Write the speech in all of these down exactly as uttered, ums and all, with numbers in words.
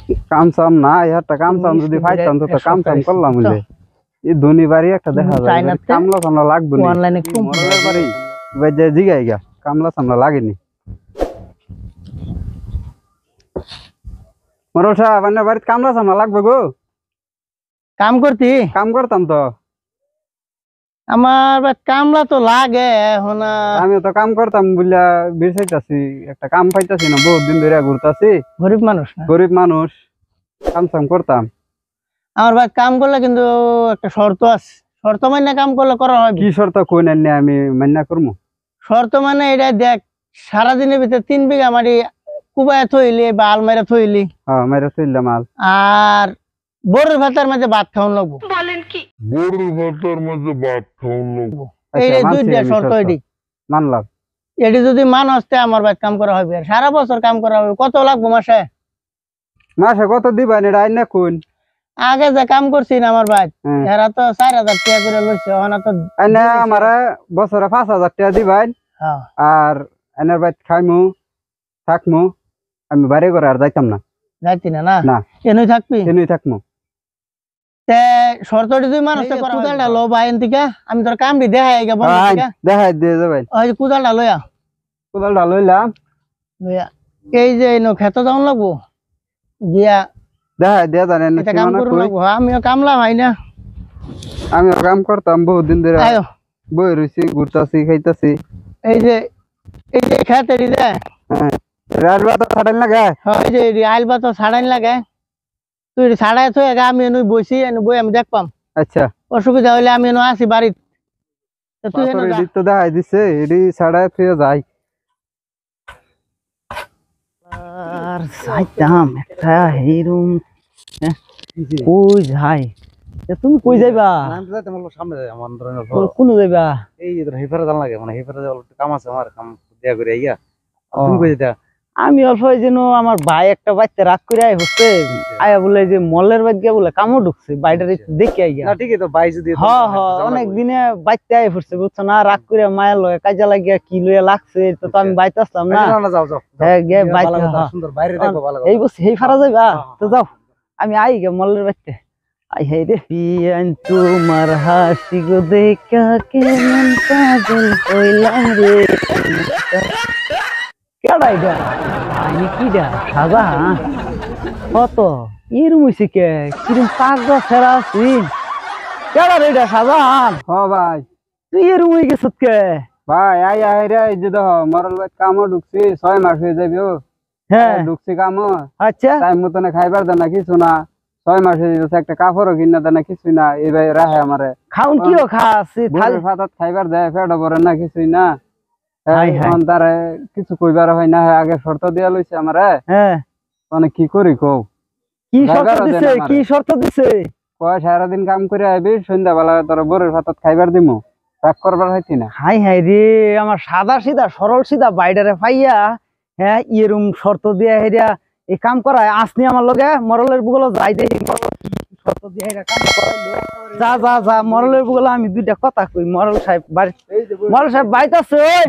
কাম সাম না একটা কাম সাম যদি পাইতাম তো কাম সাম করলাম বুঝলে এই ধনী বাড়ি একটা দেখা যায় কামলা সামলা লাগবে না অনলাইনে খুব মরলের বাড়ি বেজে জিগাই গা কামলা সামলা লাগেনি মরল সাহেব আপনার বাড়িতে কামলা সামলা লাগবে গো কাম করতি কাম করতাম তো আমার কামলা তো লাগে এখন আমি তো কাম করতাম বুঝলা বিরসাইতাছি একটা কাম পাইতাছি না বহুত দিন ধরে ঘুরতাছি গরিব মানুষ গরিব মানুষ কাম সাম করতাম আমার ভাই কাম করলে কিন্তু একটা শর্ত আছে শর্ত মানে কাম করলে করা হবে কি শর্ত কই না আমি মান্য করবো শর্ত মানে এটা দেখ সারাদিনের ভিতরে তিন বিঘা মাটি কুবায় থইলি বা আলমাইরা থইলি হ্যাঁ মাইরা থইলাম মাল আর বড়ের ভাতার মধ্যে ভাত খাওয়ান লাগবো বলেন কি বড়ের ভাতার মধ্যে ভাত খাওয়ান লাগবো এই দুইটা শর্ত এটি মানলাম এটি যদি মান হস্তে আমার ভাই কাম করা হবে সারা বছর কাম করা হবে কত লাগবো মাসে মাসে কত দিবেন এটা আইনা কোন আগে যে কাম করছি না আমার ভাই এরা তো চার হাজার টাকা করে লইছে ওখানে তো আইনা আমার বছরে পাঁচ হাজার টাকা দিবেন আর এনার ভাই খাইমু থাকমু আমি বাড়ি করে আর যাইতাম না যাইতি না না এনই থাকবি এনই থাকমু তে শর্তটি তুই মানুষ তো কুদালটা লো বাইন থেকে আমি তোর কাম দি দেখাই আইগা বন্ধ থেকে দেখাই দিয়ে যাবেন ওই কুদালটা লইয়া কুদালটা লইলাম লইয়া এই যে এনো খেত যাওন লাগবো গিয়া দেখাই দিয়ে জানেন এটা কাম করব লাগবো আমিও কামলা ভাই না আমি কাম করতাম বহুত দিন ধরে আয়ো বই রইছি ঘুরতাছি খাইতাছি এই যে এই যে খেতেরি দে হ্যাঁ রাত বাত ছাড়াইন লাগে হ্যাঁ এই যে আইল বাত ছাড়াইন লাগে তুই ছাড়াই থই আগে আমি এনই বইছি এনই বই আমি দেখপাম আচ্ছা অসুবিধা হইলে আমি এনই আসি বাড়িত তুই এনই যা তো দেখাই দিছে এডি ছাড়াই থই যাই আর সাইতাম একটা হেরুম কই যাই তুমি কই যাইবা আমি তো যাইতাম সামনে যাই আমার ধরনের কোন যাইবা এই যে হেফারে জান লাগে মানে হেফারে যাওয়ার একটু কাম আছে আমার কাম দেয়া করে আইয়া তুমি কই যাইতা আমি অল্প যেন আমার ভাই একটা বাচ্চা রাগ করে আই হচ্ছে আয়া বলে যে মলের বাদ গিয়া বলে কামও ঢুকছে বাইটার দেখে আইয়া না ঠিকই তো ভাই যদি হ্যাঁ হ্যাঁ অনেক দিনে বাচ্চা আই পড়ছে বুঝছো না রাগ করে মায়ের লয়ে কাজা লাগিয়া কি লইয়া লাগছে তো তো আমি বাইতে আসলাম না না যাও যাও হ্যাঁ গে বাইতে সুন্দর বাইরে দেখো ভালো এই বস হেই ফারা যাইবা তো যাও আমি আই গে মলের বাচ্চা আই হাই রে পিয়ান তোমার হাসি গো দেখা কেমন পাগল হইলাম রে কেডাই দা আমি কি দা সাজা কত এরম হইছে কে কিরম পাগল ছেড়া আছি কেডা রে এটা সাজান হ ভাই তুই এরম হই গেছত কে ভাই আই আই রে এই যে দেখো মরল ভাই কামও ঢুকছি ছয় মাস হয়ে যাবে হ্যাঁ ঢুকছি কামও আচ্ছা টাইম মতনে খাইবার দেয় না কিছু না ছয় মাস হয়ে যাচ্ছে একটা কাপড়ও কিনা দেয় না কিছুই না এবার রাহে আমারে খাউন কিও খাসি থাল ফাতাত খাইবার দেয় পেট ভরে না কিছুই না হাই হাই তারে কিছু কইবার হয় না আগে শর্ত দিয়া লইছে আমারে হ্যাঁ মানে কি করি কও কি শর্ত দিছে কি শর্ত দিছে কয় সারাদিন কাম করে আইবি সন্ধ্যাবেলা তোর বরের ভাতত খাইবার দিমু রাগ করবার হইতি না হাই হাই রে আমার সাদা সিধা সরল সিধা বাইডারে পাইয়া হ্যাঁ এরম শর্ত দিয়া হেরিয়া এই কাম করায় আসনি আমার লগে মরলের বুগলো যাই দেই শর্ত দিয়া হেরিয়া কাম করাইলো যা যা যা মরলের বুগলো আমি দুইটা কথা কই মরল সাহেব বাড়ি মরল সাহেব বাইতে আছে ওই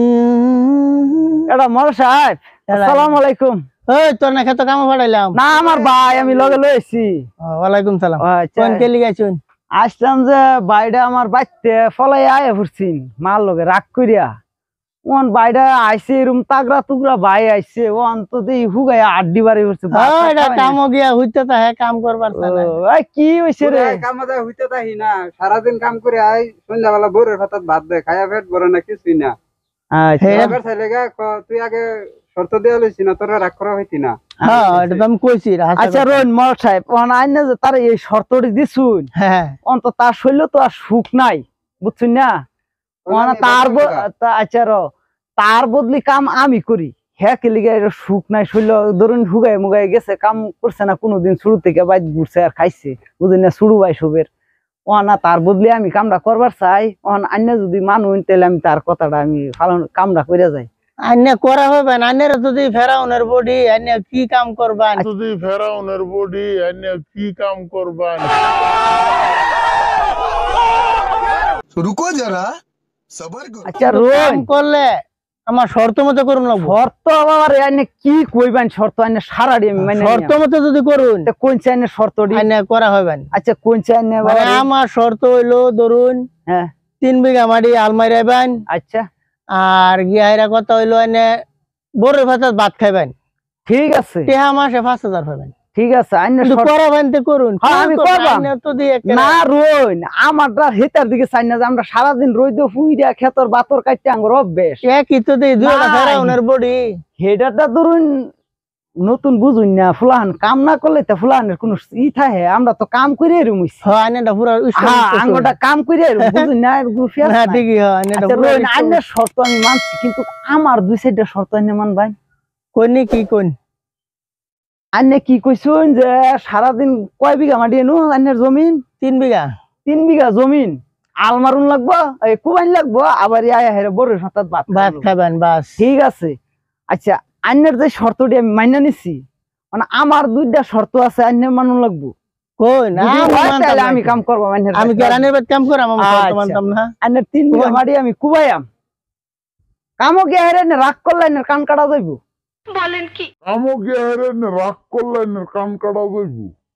এটা মরল সাহেব আসসালামু আলাইকুম ওই তোর না খেতে কামে পাঠাইলাম না আমার ভাই আমি লগে লইছি ওয়ালাইকুম সালাম কোন কে লিগাইছুন আসলাম যে বাইডা আমার বাইতে ফলাই আয়া ফুরছিন মার লগে রাগ করিয়া ওন বাইডা আইছে এরম তাগরা টুকরা ভাই আইছে ওন তো দেই হুগায়া আড্ডি বাড়ি হচ্ছে এটা কামও গিয়া হইতে তা হ্যাঁ কাম করবার চাই ওই কি হইছে রে কামে যায় হইতে তাই না সারাদিন কাম করে আই সন্ধ্যাবেলা বরের ভাতত ভাত দে খাইয়া পেট ভরে না কিছুই না আচ্ছা এবার চাইলে গা তুই আগে শর্ত দিয়া লইছি না তোরা রাগ করা হইতি না হ্যাঁ এটা তো আমি কইছি আচ্ছা রোন মল সাহেব ওন আইনা যে তার এই শর্তটি দিছুন হ্যাঁ অন্ত তার শৈল তো আর সুখ নাই বুঝছুন না ওন তার আচ্ছা র তার বদলি কাম আমি করি হ্যাঁ কে লিগে এটা সুখ নাই শৈল ধরুন হুগাই মুগাই গেছে কাম করছে না কোনোদিন শুরু থেকে বাইক ঘুরছে আর খাইছে বুঝলেন না শুরু ভাই সবের ও না তার বদলি আমি কামটা করবার চাই অন আইনা যদি মানুন তাহলে আমি তার কথাটা আমি পালন কামটা করে যাই আইনে করা হবে না আইনের যদি ফেরাউনের বডি আইনে কি কাম করবেন যদি ফেরাউনের বডি আইনে কি কাম করবেন रुको जरा सबर करो আচ্ছা কাম রোন করলে আমার শর্ত মতো করুন লাগবো। শর্ত আবার এনে কি কইবেন শর্ত এনে সারাডি আমি মানে শর্ত মতো যদি করুন তা কোন চাইনে শর্তডি এনে করা হইবেন। আচ্ছা কোন চাইনে মানে আমার শর্ত হইলো ধরুন হ্যাঁ তিন বিঘা মাটি আলমারি রাখবেন। আচ্ছা আর গিয়াইরা কথা হইলো এনে বড় ভাতাত ভাত খাইবেন। ঠিক আছে টেহা মাসে পাঁচ হাজার পাবেন। ঠিক আছে আইনে কিন্তু করাবেন তো করুন। হ্যাঁ, আমি করবাম। আইনে তো দিয়ে একটা- না রইন আমারটা হেতার দিকে চাই না যে আমরা সারাদিন রইদ ফুইরা খেতর বাতর কাটতে আঙ্গুর অভ্যেস একই তো দেই দুই নাই। হাজার ওনার বডি হেডারটা ধরুন নতুন বুঝুন না ফুলাহান কাম না করলে তো ফুলাহানের কোন ই থাকে আমরা তো কাম করে রুমিছি হ্যাঁ আইনেটা পুরো হ্যাঁ আঙ্গুরটা কাম করে বুঝুন না গ্রুপিয়াস হ্যাঁ ঠিকই হ্যাঁ আইনেটা পুরো আইনের শর্ত আমি মানছি কিন্তু আমার দুই সাইডের শর্ত আইনে মানবাই কোনি কি কোন আইনে কি কইছুন যে সারাদিন কয় বিঘা মাটি এনু আইনের জমিন তিন বিঘা তিন বিঘা জমিন আলমারুন লাগবো এই কুবাইন লাগবো আবার ইয়া হেরে বড় সাতাত ভাত ভাত খাবো। খাবেন বাস। ঠিক আছে আচ্ছা আইনের যে শর্তটি আমি মাইনা নিছি মানে আমার দুইটা শর্ত আছে আইনের মানুন লাগবো কই না যদি আমি হয় মানতাম তাহলে না। আমি কাম করবো মাইনের আমি কি রানের বাদ কাম করাম আমি আচ্ছা। শর্ত মানতাম না। আইনের তিন বিঘা কোন? মাটি আমি কুবাইয়াম কামও গে হেরে রাগ করলে আইনের কান কাটা যাইবো আমাকে আরে রাগ করলেন কান কাটা যাইব।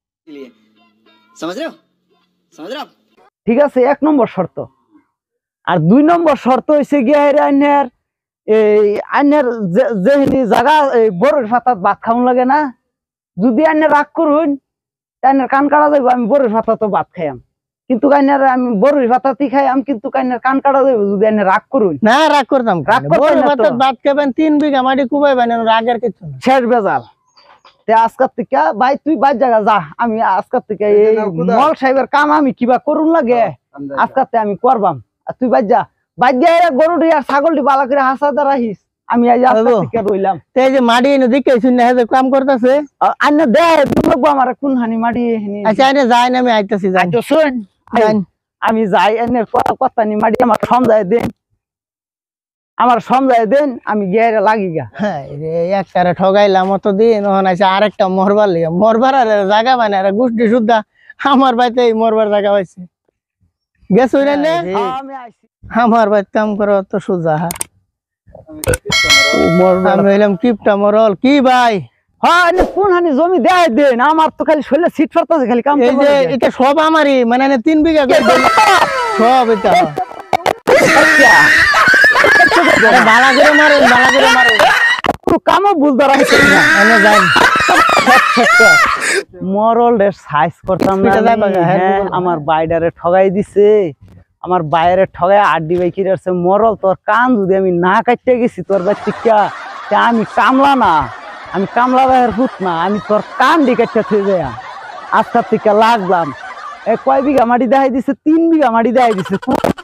समझ रहे हो समझ रहे हो आप? ঠিক আছে এক নম্বর শর্ত আর দুই নম্বর শর্ত হইছে গিয়া হেরে আইনের এই আইনের যেহেনি জায়গা বড়ের ফাতাত ভাত খাওয়ান লাগে না যদি আইনের রাগ করুন আইনের কান কাটা যাইব আমি বড়ের ফাতা তো ভাত খাইয়াম কিন্তু কাইনের আমি বড়ের ফাতাতি খাইয়াম কিন্তু কাইনের কান কাটা যাইব যদি আইনের রাগ করুন না রাগ করতাম রাগ কেন? করতাম বড় না তো। ভাতাত ভাত খাবেন তিন বিঘা মাটি কুবাইবেন রাগের কিছু না। শেষ বেজাল তে আজকার থেকে ভাই তুই বাদ জায়গা যা আমি আজকার থেকে এই মল সাহেবের কাম আমি কিবা করুন লাগে আজকার থেকে আমি করবাম আর তুই বাদ যা বাদ গিয়ে গরুটি আর ছাগলটি বালা করে হাসা রাখিস আমি আজ আজকার থেকে রইলাম তো এই যে মাটি এনে দেখে শুনে হ্যাঁ কাম করতেছে। আন্না দে লাগবো আমার কোন হানি মাটি হেনি আচ্ছা এনে যাই না আমি আইতাছি যাই আইতো শুন যাই। আমি যাই এনে কথা নি মাটি আমার সমঝায় দেন আমার সমঝায় দেন আমি গিয়ে লাগি গা হ্যাঁ রে একটারে ঠগাইলাম অত দিন ওখানে আছে আরেকটা মরবার লিগে মরবার আর জায়গা মানে আর গোষ্ঠী শুদ্ধা আমার বাড়িতে এই মরবার জায়গা হয়েছে গেছো না নে? আমি আইছি আমার বাড়িতে কাম করো তো সোজা হা আমি হইলাম কিপটা মরল কি ভাই হ্যাঁ এনে কোন হানি জমি দেয় দেন আমার তো খালি শরীরে সিট ফরতাছে খালি কাম এই করবো যে লাগে। এটা সব আমারই মানে এনে তিন বিঘা করে দিল। সব এটা আচ্ছা আরে বালা করে মারেন বালা করে মারেন কোনো কামও বুঝতে রাখছে না এনে যাই মরল রে সাইজ করতাম না এটা যাই আমি। বাগা, হ্যাঁ, হ্যাঁ, বল। আমার বাইডারে ঠগাই দিছে আমার বাইরে ঠগাই আড্ডি বাই কিরে আসছে মরল তোর কান যদি আমি না কাটতে গেছি তোর বাচ্চা আমি কামলা না আমি কামলা ভাইয়ের হুত না আমি তোর কান দি কাটতে থয়ে যায় আজকার থেকে লাগলাম এ কয় বিঘা মাটি দেখাই দিছে তিন বিঘা মাটি দেখাই দিছে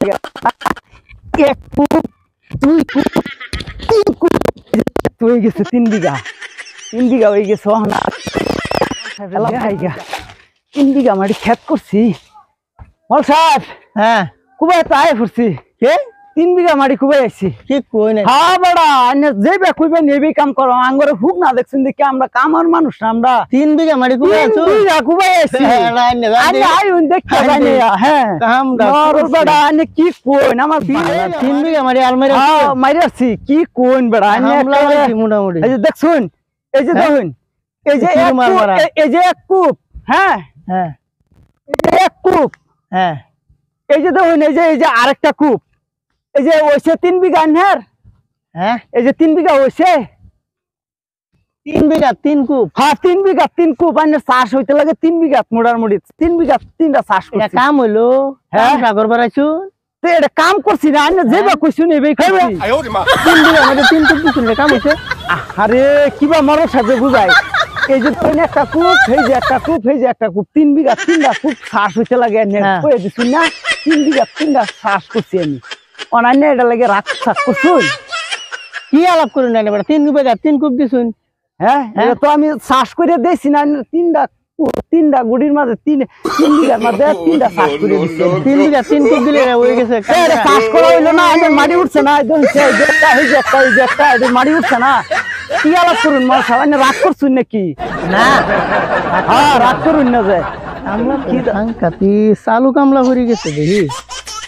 এক কূপ দুই কূপ তিন কূপ হয়ে গেছে তিন বিঘা তিন বিঘা হয়ে গেছে ওহনা তিন বিঘা মাটি খেত করছি মল সাহেব হ্যাঁ কুবাই তো আয় ফুরছি কে তিন বিঘা মাটি কুবাই আইছি কি কই না হ্যাঁ বড়া যে বে কুইবে নেবি কাম করো আঙ্গরে হুক না দেখছেন দেখি আমরা কামার মানুষ না আমরা তিন বিঘা মাটি তিন কুবাইছো বিঘা কুবাই আইছি আরে আইন দেখতে জানি হ্যাঁ কাম দা মরল বড়া আনে কি কোন আমার তিন বিঘা মাটি আলমারি হ্যাঁ মাইরাছি কি কোন বড়া আনে মোটামুটি এই যে দেখছুন এই যে দেখুন এই যে কি এক মার কূপ, মারা? এই- এই যে এক কূপ হ্যাঁ হ্যাঁ এই যে এক কূপ হ্যাঁ এই যে দেখুন এই যে এই যে আরেকটা কূপ এই যে ওইছে তিন বিঘা আনহার হ্যাঁ এই যে তিন বিঘা হইছে তিন বিঘা তিন কূপ হ্যাঁ তিন বিঘা তিন কূপ আইনের চাষ হইতে লাগে তিন বিঘা মোটামুটি তিন বিঘা তিনটা চাষ এটা করছি কাম হইলো হ্যাঁ। হ্যাঁ সাগর বাড়াইছো তো এটা কাম করছি না আইনে যেবা কইছুন এবেই খাইবে তিন বিঘা মাটি তিন কূপ দিছিল কাম হইছে আরে কিবা মারো সাথে বুঝাই এই যে তোর একটা কূপ এই যে একটা কূপ এই যে একটা কূপ তিন বিঘা তিনটা কূপ চাষ হইতে লাগে আইনে হ্যাঁ। কই দিছুন না তিন বিঘা তিনটা চাষ করছি আমি অনান্য এটা লাগে রাত চাষ করছুন কি আলাপ করেন না এবার তিন বিঘা তিন কূপ দিছুন হ্যাঁ এটা তো আমি চাষ করে দিয়েছি না তিনটা কূপ, তিনটা গুড়ির মাঝে তিন তিন বিঘার মাঝে তিনটা চাষ করে দিচ্ছি তিন বিঘা তিন কূপ দিলে হয়ে গেছে চাষ করা হইলো না এদের মাটি উঠছে না একদম সেই যে একটা, এই যে একটা, এই যে একটা, এদের মাটি উঠছে না কি আলাপ করুন মা সাবান রাগ করছুন নাকি না হ্যাঁ রাগ করুন না যে কামলা কি সাংকাতি চালু কামলা হয়ে গেছে দেখি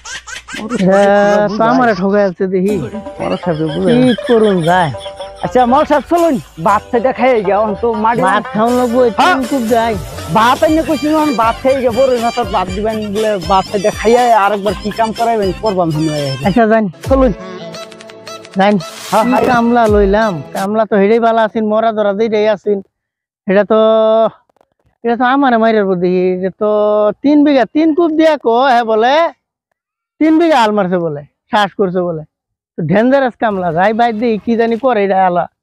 তো আমার ঠকাই আছে দেখি মরল সাহেব বুঝে কি করুন যায়। আচ্ছা মরল সাহেব চলুন ভাত খাইতে খাই গিয়া এখন তো মাটি ভাত খাওয়ান লাগবো হ্যাঁ। খুব যায়। ভাত আইনে কইছি যখন ভাত খাই গিয়া বড় মাথার ভাত দিবেন বলে ভাত খাইতে খাইয়া আরেকবার কি কাম করাইবেন করবাম শুনে আচ্ছা জান চলুন জান হ্যাঁ, কি হ্যাঁ। কামলা লইলাম কামলা তো হেডেই ভালো আছেন মরা ধরা যেটাই আছেন এটা তো এটা তো আমার মাইরের বুদ্ধি এটা তো তিন বিঘা তিন কূপ দিয়া কো হ্যাঁ বলে তিন বিঘা হাল মারছে বলে শ্বাস করছে বলে তো ডেঞ্জারাস কামলা যাই বাইর দিই কি জানি করে এটা আলা